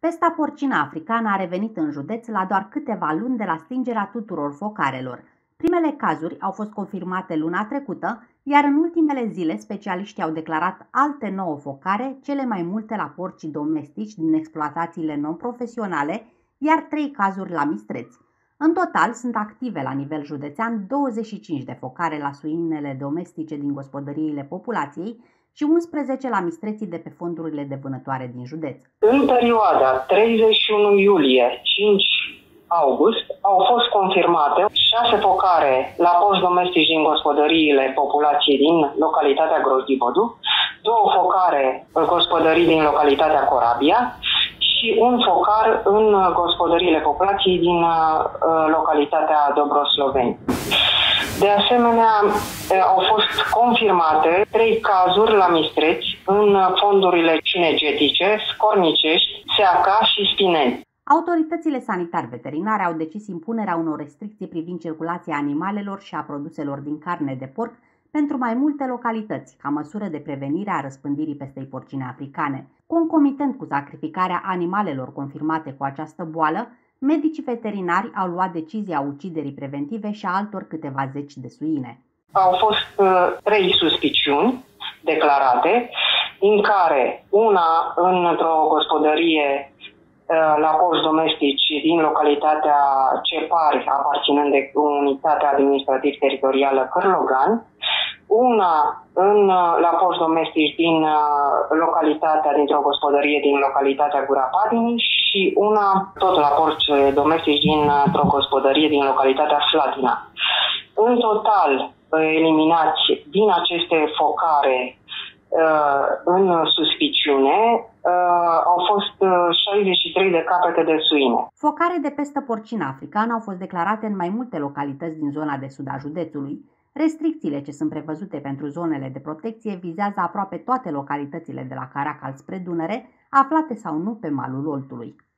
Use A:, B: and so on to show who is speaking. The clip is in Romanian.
A: Pesta porcină africană a revenit în județ la doar câteva luni de la stingerea tuturor focarelor. Primele cazuri au fost confirmate luna trecută, iar în ultimele zile specialiștii au declarat alte 9 focare, cele mai multe la porci domestici din exploatațiile non-profesionale, iar 3 cazuri la mistreți. În total sunt active la nivel județean 25 de focare la suinele domestice din gospodăriile populației și 11 la mistreții de pe fondurile de vânătoare din județ.
B: În perioada 31 iulie-5 august au fost confirmate 6 focare la porci domestici din gospodăriile populației din localitatea Grozdivodu, 2 focare în gospodării din localitatea Corabia și un focar în gospodăriile populației din localitatea Dobrosloveni. De asemenea, au fost confirmate 3 cazuri la mistreți în fondurile cinegetice, Scornicești, Seaca și Spineni.
A: Autoritățile sanitar-veterinare au decis impunerea unor restricții privind circulația animalelor și a produselor din carne de porc pentru mai multe localități, ca măsură de prevenire a răspândirii pestei porcine africane. Concomitent cu sacrificarea animalelor confirmate cu această boală, medicii veterinari au luat decizia uciderii preventive și a altor câteva zeci de suine.
B: Au fost 3 suspiciuni declarate, din care una într-o gospodărie la porci domestici din localitatea Cepari, aparținând de unitatea administrativ-teritorială Cârlogan, una la porci domestici dintr-o gospodărie din localitatea Gura Padini și una tot la porci domestici dintr-o gospodărie din localitatea Slatina. În total, eliminați din aceste focare în suspiciune au fost 63 de capete de suine.
A: Focare de pestă porcină africană au fost declarate în mai multe localități din zona de sud a județului. Restricțiile ce sunt prevăzute pentru zonele de protecție vizează aproape toate localitățile de la Caracal spre Dunăre, aflate sau nu pe malul Oltului.